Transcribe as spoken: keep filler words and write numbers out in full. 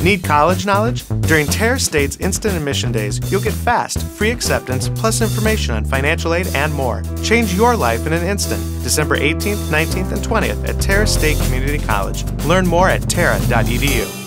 Need college knowledge? During Terra State's Instant Admission Days, you'll get fast, free acceptance, plus information on financial aid and more. Change your life in an instant. December eighteenth, nineteenth, and twentieth at Terra State Community College. Learn more at terra dot e d u.